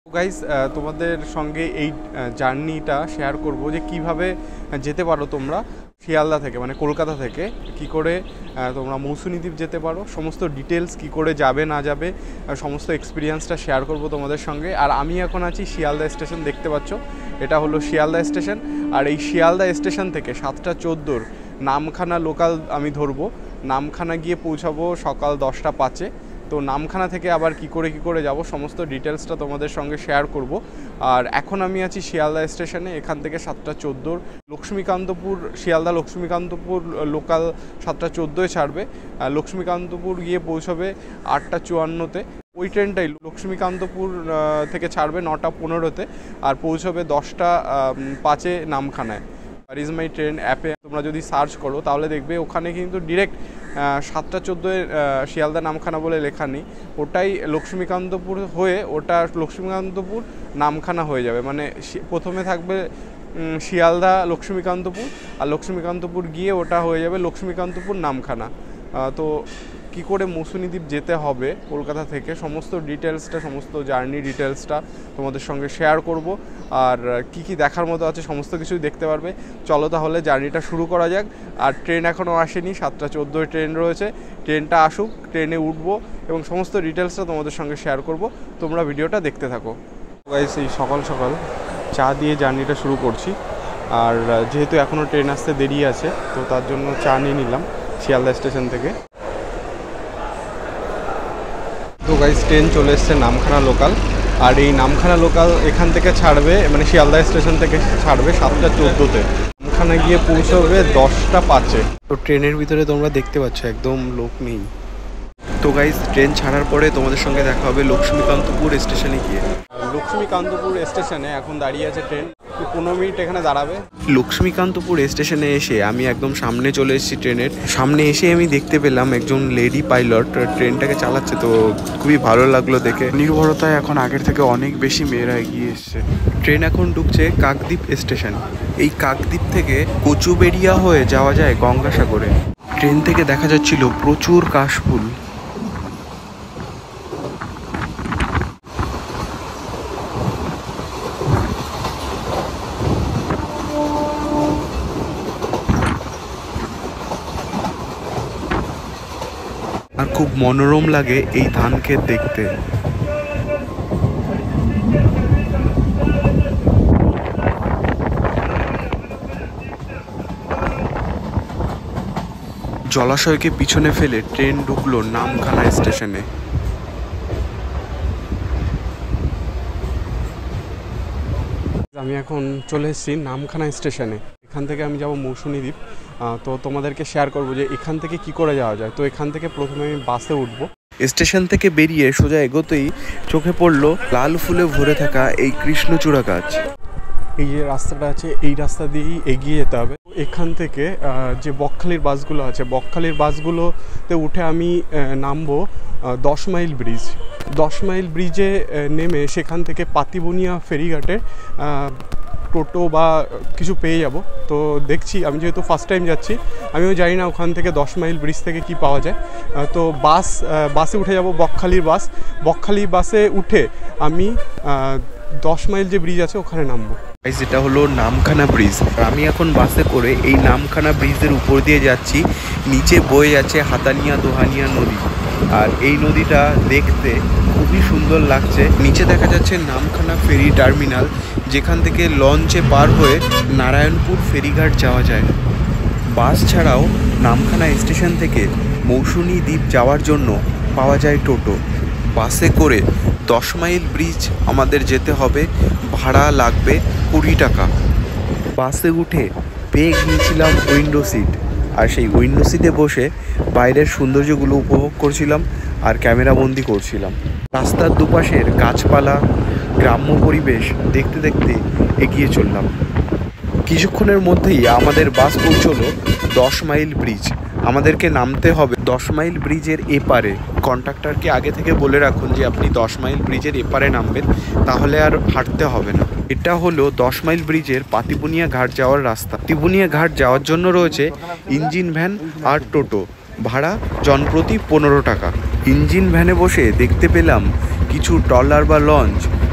Guys তোমাদের সঙ্গে এই জার্নিটা শেয়ার করব যে কিভাবে যেতে পারো তোমরা শিয়ালদা থেকে, মানে কলকাতা থেকে কি করে তোমরা মৌসুনী দ্বীপ যেতে পারো, সমস্ত ডিটেলস কি করে যাবে না যাবে সমস্ত এক্সপিরিয়েন্সটা শেয়ার করব তোমাদের সঙ্গে। আর আমি এখন আছি শিয়ালদা স্টেশন, দেখতে পাচ্ছ এটা হলো শিয়ালদা স্টেশন। আর এই শিয়ালদা স্টেশন থেকে 7:14 নামখানা লোকাল আমি ধরবো, নামখানা গিয়ে পৌঁছাবো সকাল 10:05। তো নামখানা থেকে আবার কি করে যাব সমস্ত ডিটেলসটা তোমাদের সঙ্গে শেয়ার করব। আর এখন আমি আছি শিয়ালদা স্টেশনে, এখান থেকে 7:14 লক্ষ্মীকান্তপুর, শিয়ালদা লক্ষ্মীকান্তপুর লোকাল 7:14 ছাড়বে। লক্ষ্মীকান্তপুর গিয়ে পৌঁছবে 8:54-তে। ওই ট্রেনটাই লক্ষ্মীকান্তপুর থেকে ছাড়বে 9:15-তে আর পৌঁছবে 10:05 নামখানায়। আর ইজ মাই ট্রেন অ্যাপে তোমরা যদি সার্চ করো তাহলে দেখবে ওখানে কিন্তু ডিরেক্ট 7:14 শিয়ালদা নামখানা বলে লেখা নেই, ওটাই লক্ষ্মীকান্তপুর হয়ে ওটা লক্ষ্মীকান্তপুর নামখানা হয়ে যাবে। মানে প্রথমে থাকবে শিয়ালদা লক্ষ্মীকান্তপুর, আর লক্ষ্মীকান্তপুর গিয়ে ওটা হয়ে যাবে লক্ষ্মীকান্তপুর নামখানা। তো কী করে মৌসুনী দ্বীপ যেতে হবে কলকাতা থেকে সমস্ত ডিটেলসটা, সমস্ত জার্নি ডিটেলসটা তোমাদের সঙ্গে শেয়ার করব। আর কি দেখার মতো আছে সমস্ত কিছুই দেখতে পারবে। চলো তাহলে জার্নিটা শুরু করা যাক। আর ট্রেন এখনও আসেনি, 7:14 ট্রেন রয়েছে, ট্রেনটা আসুক, ট্রেনে উঠবো এবং সমস্ত ডিটেলসটা তোমাদের সঙ্গে শেয়ার করব। তোমরা ভিডিওটা দেখতে থাকো। গাইস এই সকাল সকাল চা দিয়ে জার্নিটা শুরু করছি। আর যেহেতু এখনও ট্রেন আসতে দেরি আছে তো তার জন্য চা নিয়ে নিলাম শিয়ালদা স্টেশন থেকে। তো গাইস ট্রেন চলে এসছে নামখানা লোকাল। আর এই নামখানা লোকাল এখান থেকে ছাড়বে, মানে শিয়ালদা স্টেশন থেকে ছাড়বে 7:14-তে, নামখানা গিয়ে পৌঁছবে 10:05। তো ট্রেনের ভিতরে তোমরা দেখতে পাচ্ছ একদম লোক নেই। তো গাইস ট্রেন ছাড়ার পরে তোমাদের সঙ্গে দেখা হবে লক্ষ্মীকান্তপুর স্টেশনে গিয়ে। লক্ষ্মীকান্তপুর স্টেশনে এখন দাঁড়িয়ে আছে ট্রেন, 15 মিনিট এখানে দাঁড়াবে। লক্ষ্মীকান্তপুর স্টেশনে এসে আমি একদম সামনে চলে এসেছি, ট্রেনের সামনে এসে আমি দেখতে পেলাম একজন লেডি পাইলট ট্রেনটাকে চালাচ্ছে। তো খুবই ভালো লাগলো দেখে। নির্ভরতায় এখন আগের থেকে অনেক বেশি মেয়েরা এগিয়ে এসছে। ট্রেন এখন ঢুকছে কাকদ্বীপ স্টেশন। এই কাকদ্বীপ থেকে কচুবেড়িয়া হয়ে যাওয়া যায় গঙ্গাসাগরে। ট্রেন থেকে দেখা যাচ্ছিল প্রচুর কাশফুল। আর খুব মনোরম লাগে এই ধান ক্ষেত দেখতে। জলাশয়কে পিছনে ফেলে ট্রেন ঢুকলো নামখানা স্টেশনে। আমি এখন চলে এসেছি নামখানা স্টেশনে। এখান থেকে আমি যাব মৌসুনী দ্বীপ। তো তোমাদেরকে শেয়ার করবো যে এখান থেকে কি করে যাওয়া যায়। তো এখান থেকে প্রথমে আমি বাসে উঠবো। স্টেশন থেকে বেরিয়ে সোজা এগোতেই চোখে পড়লো লাল ফুলে ভরে থাকা এই কৃষ্ণচূড়া গাছ। এই যে রাস্তাটা আছে এই রাস্তা দিয়েই এগিয়ে যেতে হবে। এখান থেকে যে বকখালির বাসগুলো আছে, বকখালির বাসগুলোতে উঠে আমি নামবো 10 মাইল ব্রিজ। 10 মাইল ব্রিজে নেমে সেখান থেকে পাতিবনিয়া ফেরিঘাটে টোটো বা কিছু পেয়ে যাব। তো দেখছি, আমি যেহেতু ফার্স্ট টাইম যাচ্ছি আমিও জানি না ওখান থেকে 10 মাইল ব্রিজ থেকে কি পাওয়া যায়। তো বাসে উঠে যাব, বকখালির বাস। বকখালি বাসে উঠে আমি 10 মাইল যে ব্রিজ আছে ওখানে নামবো। এটা হলো নামখানা ব্রিজ। আমি এখন বাসে করে এই নামখানা ব্রিজের উপর দিয়ে যাচ্ছি। নিচে বয়ে যাচ্ছে হাতানিয়া দোহানিয়া নদী। আর এই নদীটা দেখতে খুবই সুন্দর লাগছে। নিচে দেখা যাচ্ছে নামখানা ফেরি টার্মিনাল, যেখান থেকে লঞ্চে পার হয়ে নারায়ণপুর ফেরিঘাট যাওয়া যায়। বাস ছাড়াও নামখানা স্টেশন থেকে মৌসুনী দ্বীপ যাওয়ার জন্য পাওয়া যায় টোটো। বাসে করে 10 মাইল ব্রিজ আমাদের যেতে হবে, ভাড়া লাগবে 20 টাকা। বাসে উঠে পেয়ে গিয়েছিলাম উইন্ডো সিট, আর সেই উইন্ডো সিটে বসে বাইরের সৌন্দর্যগুলো উপভোগ করছিলাম আর ক্যামেরা বন্দি করছিলাম। রাস্তার দুপাশের গাছপালা, গ্রাম্য পরিবেশ দেখতে দেখতে এগিয়ে চললাম। কিছুক্ষণের মধ্যেই আমাদের বাস পৌঁছলো 10 মাইল ব্রিজ। আমাদেরকে নামতে হবে 10 মাইল ব্রিজের এপারে। কন্ডাক্টরকে আগে থেকে বলে রাখুন যে আপনি 10 মাইল ব্রিজের এপারে নামবেন, তাহলে আর হাঁটতে হবে না। এটা হলো 10 মাইল ব্রিজের পাতিবনিয়া ঘাট যাওয়ার রাস্তা। পাতিবনিয়া ঘাট যাওয়ার জন্য রয়েছে ইঞ্জিন ভ্যান আর টোটো, ভাড়া জনপ্রতি 15 টাকা। ইঞ্জিন ভ্যানে বসে দেখতে পেলাম কিছু ট্রলার বা লঞ্চ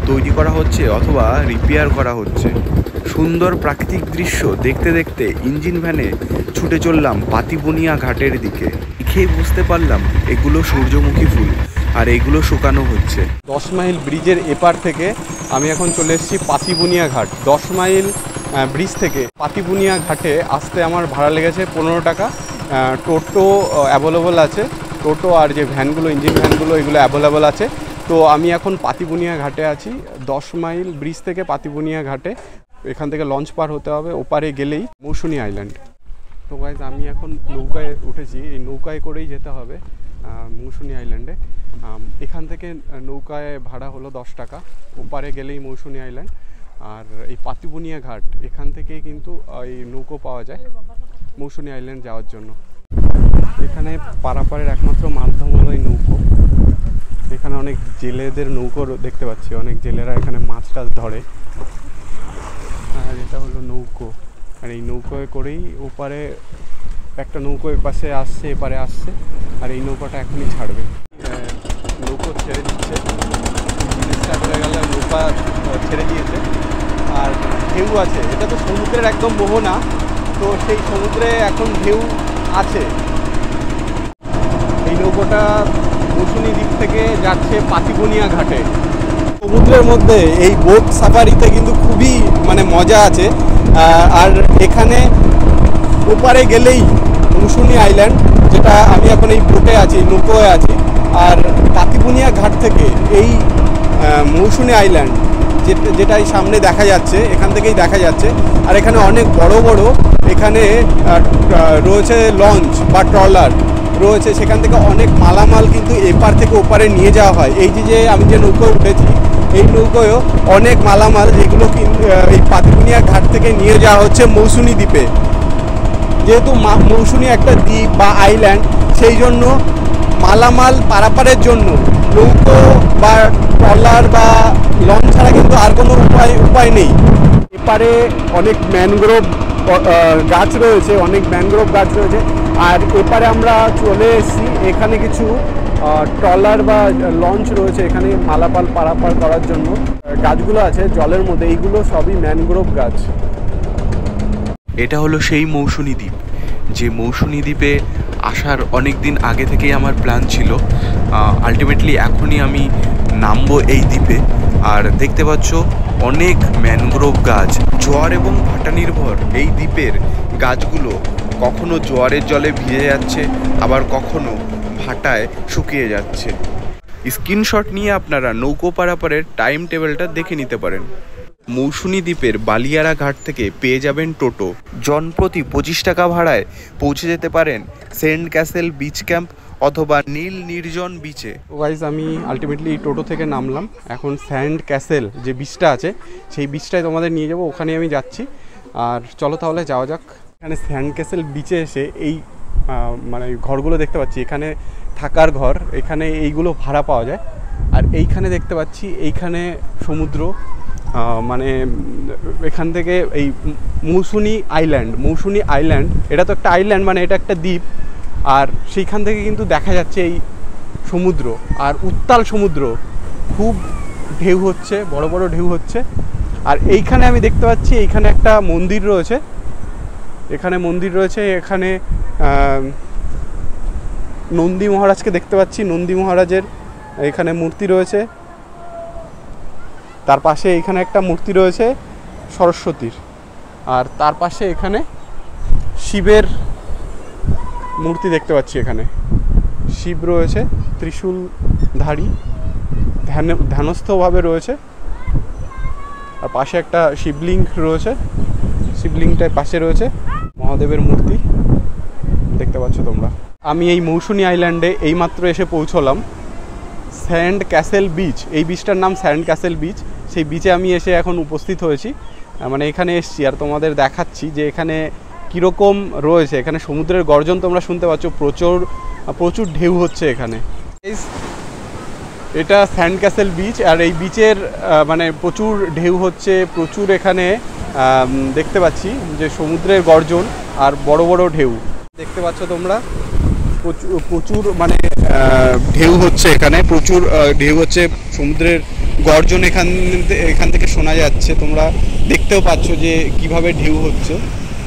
তৈরি করা হচ্ছে অথবা রিপেয়ার করা হচ্ছে। সুন্দর প্রাকৃতিক দৃশ্য দেখতে দেখতে ইঞ্জিন ভ্যানে ছুটে চললাম পাতিবুনিয়া ঘাটের দিকে। দেখেই বুঝতে পারলাম এগুলো সূর্যমুখী ফুল, আর এগুলো শুকানো হচ্ছে। 10 মাইল ব্রিজের এপার থেকে আমি এখন চলে এসেছি পাতিবুনিয়া ঘাট। 10 মাইল ব্রিজ থেকে পাতিবুনিয়া ঘাটে আসতে আমার ভাড়া লেগেছে 15 টাকা। টোটো অ্যাভেলেবল আছে, টোটো আর যে ভ্যানগুলো, ইঞ্জিন ভ্যানগুলো, এগুলো অ্যাভেলেবল আছে। তো আমি এখন পাতিবুনিয়া ঘাটে আছি। 10 মাইল ব্রিজ থেকে পাতিবুনিয়া ঘাটে, এখান থেকে লঞ্চ পার হতে হবে, ওপারে গেলেই মৌসুনি আইল্যান্ড। তো গাইজ আমি এখন নৌকায় উঠেছি, এই নৌকায় করেই যেতে হবে মৌসুনি আইল্যান্ডে। এখান থেকে নৌকায় ভাড়া হলো 10 টাকা, ওপারে গেলেই মৌসুনি আইল্যান্ড। আর এই পাতিবুনিয়া ঘাট, এখান থেকেই কিন্তু এই নৌকো পাওয়া যায় মৌসুনি আইল্যান্ড যাওয়ার জন্য। এখানে পারাপারের একমাত্র মাধ্যম হলো এই নৌকো। এখানে অনেক জেলেদের নৌকো দেখতে পাচ্ছি, অনেক জেলেরা এখানে মাছ টাছ ধরে। আর এটা হলো নৌকো, আর এই নৌকোয় করেই ওপারে একটা নৌকো এপাশে আসছে, এপারে আসছে, আর এই নৌকাটা এখনই ছাড়বে। নৌকো ছেড়ে দিচ্ছে, জিনিসটা করে গেলে নৌকা ছেড়ে দিয়েছে। আর ঢেউ আছে, এটা তো সমুদ্রের একদম মোহনা, তো সেই সমুদ্রে এখন ঢেউ আছে। এই নৌকোটা মৌসুনি দ্বীপ থেকে যাচ্ছে পাতিবুনিয়া ঘাটে। সমুদ্রের মধ্যে এই বোট সাফারিতে কিন্তু খুবই মানে মজা আছে। আর এখানে ওপারে গেলেই মৌসুনি আইল্যান্ড, যেটা আমি এখন এই বোটে আছি, নৌকোয় আছি। আর পাতিবুনিয়া ঘাট থেকে এই মৌসুনি আইল্যান্ড যেটা এই সামনে দেখা যাচ্ছে, এখান থেকেই দেখা যাচ্ছে। আর এখানে অনেক বড় বড় এখানে রয়েছে লঞ্চ বা ট্রলার রয়েছে, সেখান থেকে অনেক মালামাল কিন্তু এপার থেকে ওপারে নিয়ে যাওয়া হয়। এই যে আমি যে নৌকোয় উঠেছি, এই নৌকোয়ও অনেক মালামাল, যেগুলো এই পাতিবুনিয়া ঘাট থেকে নিয়ে যাওয়া হচ্ছে মৌসুনি দ্বীপে। যেহেতু মৌসুনি একটা দ্বীপ বা আইল্যান্ড, সেই জন্য মালামাল পারাপারের জন্য নৌকো বা ট্রলার বা লঞ্চ ছাড়া কিন্তু আর কোনো উপায় নেই। এপারে অনেক ম্যানগ্রোভ গাছ রয়েছে, অনেক ম্যানগ্রোভ গাছ রয়েছে। আর এপারে আমরা চলে এসেছি, এখানে কিছু ট্রলার বা লঞ্চ রয়েছে এখানে মালামাল পারাপার করার জন্য। গাছগুলো আছে জলের মধ্যে, এইগুলো সবই ম্যানগ্রোভ গাছ। এটা হলো সেই মৌসুনি দ্বীপ, যে মৌসুনি দ্বীপে আসার অনেক দিন আগে থেকেই আমার প্ল্যান ছিল। আলটিমেটলি এখনই আমি নামবো এই দ্বীপে। আর দেখতে পাচ্ছ অনেক ম্যানগ্রোভ গাছ, জোয়ার এবং ভাটা নির্ভর এই দ্বীপের গাছগুলো কখনো জোয়ারের জলে ভিজে যাচ্ছে, আবার কখনো ভাটায় শুকিয়ে যাচ্ছে। স্ক্রিনশট নিয়ে আপনারা নৌকো পারাপারের টাইম টেবিলটা দেখে নিতে পারেন। মৌসুনি দ্বীপের বালিয়ারা ঘাট থেকে পেয়ে যাবেন টোটো। জনপ্রতি 25 টাকা ভাড়ায় পৌঁছে যেতে পারেন সেন্ট ক্যাসেল বিচ ক্যাম্প অথবা নীল নির্জন বিচে। গাইজ আমি আলটিমেটলি টোটো থেকে নামলাম, এখন সেন্ট ক্যাসেল যে বিচটা আছে সেই বিচটায় তোমাদের নিয়ে যাবো, ওখানে আমি যাচ্ছি। আর চলো তাহলে যাওয়া যাক। এখানে সেন্ট ক্যাসেল বিচে এসে এই মানে ঘরগুলো দেখতে পাচ্ছি, এখানে থাকার ঘর, এখানে এইগুলো ভাড়া পাওয়া যায়। আর এইখানে দেখতে পাচ্ছি, এইখানে সমুদ্র, মানে এখান থেকে এই মৌসুনি আইল্যান্ড, এটা তো একটা আইল্যান্ড, মানে এটা একটা দ্বীপ। আর সেইখান থেকে কিন্তু দেখা যাচ্ছে এই সমুদ্র, আর উত্তাল সমুদ্র, খুব ঢেউ হচ্ছে, বড় বড় ঢেউ হচ্ছে। আর এইখানে আমি দেখতে পাচ্ছি এইখানে একটা মন্দির রয়েছে, এখানে নন্দী মহারাজকে দেখতে পাচ্ছি, নন্দী মহারাজের এখানে মূর্তি রয়েছে। তার পাশে এখানে একটা মূর্তি রয়েছে সরস্বতীর, আর তার পাশে এখানে শিবের মূর্তি দেখতে পাচ্ছি। এখানে শিব রয়েছে, ত্রিশূলধারী, ধ্যানস্থভাবে রয়েছে। আর পাশে একটা শিবলিঙ্গ রয়েছে, শিবলিঙ্গটার পাশে রয়েছে মহাদেবের মূর্তি, দেখতে পাচ্ছ তোমরা। আমি এই মৌসুনি আইল্যান্ডে এইমাত্র এসে পৌঁছলাম। সেন্ট ক্যাসেল বিচ, এই বিচটার নাম সেন্ট ক্যাসেল বিচ। সেই বিচে আমি এসে এখন উপস্থিত হয়েছি, মানে এখানে এসছি। আর তোমাদের দেখাচ্ছি যে এখানে কীরকম রয়েছে। এখানে সমুদ্রের গর্জন তোমরা শুনতে পাচ্ছ, প্রচুর ঢেউ হচ্ছে এখানে। এটা সেন্ট ক্যাসেল বিচ, আর এই বিচের মানে প্রচুর ঢেউ হচ্ছে, প্রচুর এখানে দেখতে পাচ্ছি যে সমুদ্রের গর্জন আর বড় বড় ঢেউ দেখতে পাচ্ছ তোমরা। প্রচুর মানে ঢেউ হচ্ছে এখানে, প্রচুর ঢেউ হচ্ছে, সমুদ্রের গর্জন এখান থেকে শোনা যাচ্ছে, তোমরা দেখতেও পাচ্ছ যে কিভাবে ঢেউ হচ্ছে।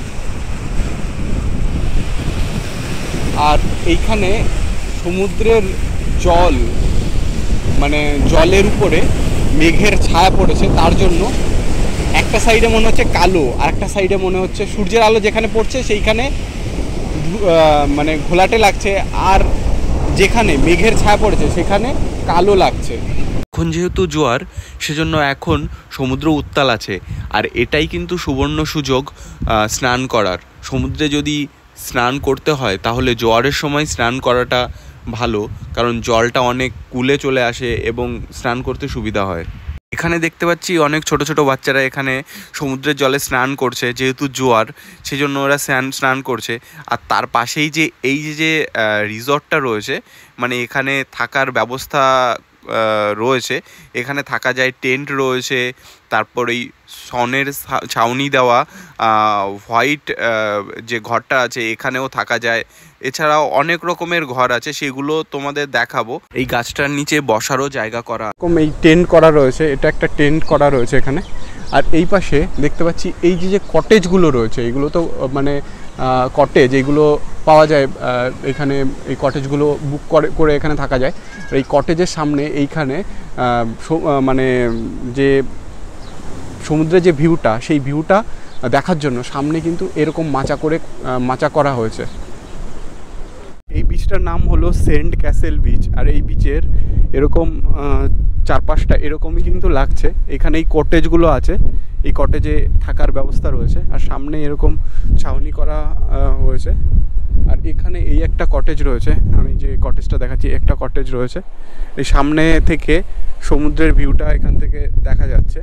আর এইখানে সমুদ্রের জল, মানে জলের উপরে মেঘের ছায়া পড়েছে, তার জন্য একটা সাইডে মনে হচ্ছে কালো আর একটা সাইডে মনে হচ্ছে সূর্যের আলো যেখানে পড়ছে সেইখানে মানে ঘোলাটে লাগছে, আর যেখানে মেঘের ছায়া পড়েছে সেখানে কালো লাগছে। এখন যেহেতু জোয়ার, সেজন্য এখন সমুদ্র উত্তাল আছে, আর এটাই কিন্তু সুবর্ণ সুযোগ স্নান করার। সমুদ্রে যদি স্নান করতে হয় তাহলে জোয়ারের সময় স্নান করাটা ভালো, কারণ জলটা অনেক কুলে চলে আসে এবং স্নান করতে সুবিধা হয়। এখানে দেখতে পাচ্ছি অনেক ছোট ছোট বাচ্চারা এখানে সমুদ্রের জলে স্নান করছে, যেহেতু জোয়ার সেজন্য ওরা স্নান করছে। আর তার পাশেই যে এই যে রিসর্টটা রয়েছে, মানে এখানে থাকার ব্যবস্থা রয়েছে, এখানে থাকা যায়, টেন্ট রয়েছে, তারপর এই সনের ছাউনি দেওয়া হোয়াইট যে ঘরটা আছে এখানেও থাকা যায়। এছাড়াও অনেক রকমের ঘর আছে, সেগুলো তোমাদের দেখাবো। এই গাছটার নিচে বসারও জায়গা করা, এরকম এই টেন্ট করা রয়েছে, এটা একটা টেন্ট করা রয়েছে এখানে। আর এই পাশে দেখতে পাচ্ছি এই যে কটেজগুলো রয়েছে, এগুলো তো মানে কটেজ, এইগুলো পাওয়া যায় এখানে। এই কটেজগুলো বুক করে এখানে থাকা যায়। এই কটেজের সামনে এইখানে মানে যে সমুদ্রের যে ভিউটা, সেই ভিউটা দেখার জন্য সামনে কিন্তু এরকম মাচা করা হয়েছে। এই বিচটার নাম হলো সেন্ট ক্যাসেল বিচ। আর এই বিচের এরকম চারপাশটা এরকমই কিন্তু লাগছে। এখানে এই কটেজগুলো আছে, এই কটেজে থাকার ব্যবস্থা রয়েছে, আর সামনে এরকম ছাউনি করা হয়েছে। আর এখানে এই একটা কটেজ রয়েছে, আমি যে কটেজটা দেখাচ্ছি, একটা কটেজ রয়েছে। এই সামনে থেকে সমুদ্রের ভিউটা এখান থেকে দেখা যাচ্ছে।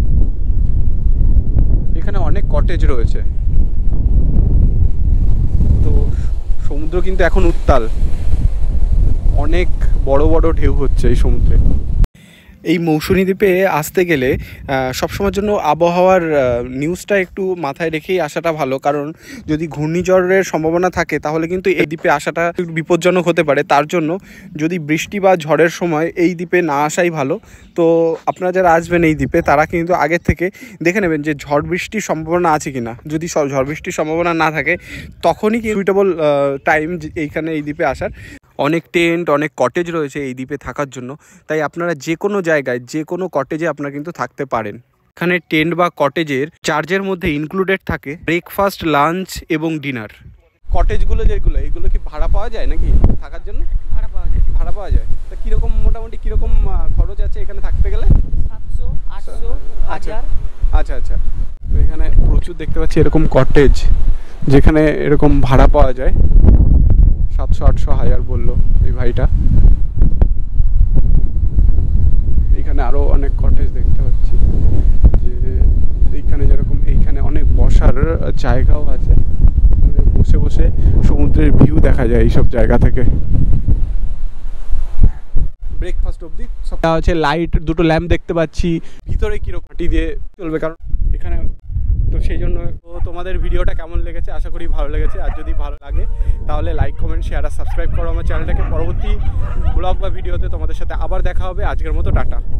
এখানে অনেক কটেজ রয়েছে। তো সমুদ্র কিন্তু এখন উত্তাল, অনেক বড় বড় ঢেউ হচ্ছে এই সমুদ্রে। এই মৌসুনী দ্বীপে আসতে গেলে সবসময়ের জন্য আবহাওয়ার নিউজটা একটু মাথায় রেখেই আসাটা ভালো, কারণ যদি ঘূর্ণিঝড়ের সম্ভাবনা থাকে তাহলে কিন্তু এই দ্বীপে আসাটা একটু বিপজ্জনক হতে পারে। তার জন্য যদি বৃষ্টি বা ঝড়ের সময় এই দ্বীপে না আসাই ভালো। তো আপনারা যারা আসবেন এই দ্বীপে, তারা কিন্তু আগের থেকে দেখে নেবেন যে ঝড় বৃষ্টির সম্ভাবনা আছে কি না। যদি ঝড় বৃষ্টির সম্ভাবনা না থাকে, তখনই কি সুইটেবল টাইম এইখানে এই দ্বীপে আসার। অনেক টেন্ট, অনেক কটেজ রয়েছে এই দ্বীপে থাকার জন্য, তাই আপনারা যে কোনো জায়গায়, যে কোনো কটেজে আপনারা কিন্তু থাকতে পারেন। এখানে টেন্ট বা কটেজের চার্জের মধ্যে ইনক্লুডেড থাকে ব্রেকফাস্ট, লাঞ্চ এবং ডিনার। কটেজগুলো যেগুলো, এইগুলো কি ভাড়া পাওয়া যায় নাকি থাকার জন্য? ভাড়া পাওয়া যায়। তা কীরকম, মোটামুটি কীরকম খরচ আছে এখানে থাকতে গেলে? 700, 800, 1000। আচ্ছা আচ্ছা। তো এখানে প্রচুর দেখতে পাচ্ছি এরকম কটেজ, যেখানে এরকম ভাড়া পাওয়া যায়। 700, 800, 1000 বললো এই ভাইটা। এইখানে আরও অনেক কটেজ দেখতে পাচ্ছি, যে এইখানে যেরকম এইখানে অনেক বসার জায়গাও আছে, বসে বসে সমুদ্রের ভিউ দেখা যায় এইসব জায়গা থেকে। ব্রেকফাস্ট অবধি সব হচ্ছে। লাইট, দুটো ল্যাম্প দেখতে পাচ্ছি। ভিতরে কিরকম মাটি দিয়ে চলবে, কারণ এখানে তো সেই জন্য। তো তোমাদের ভিডিওটা কেমন লেগেছে, আশা করি ভালো লেগেছে। আর যদি ভালো লাগে তাহলে লাইক, কমেন্ট, শেয়ার আর সাবস্ক্রাইব করো আমার চ্যানেলটাকে। পরবর্তী ব্লগ বা ভিডিওতে তোমাদের সাথে আবার দেখা হবে। আজকের মতো টাটা।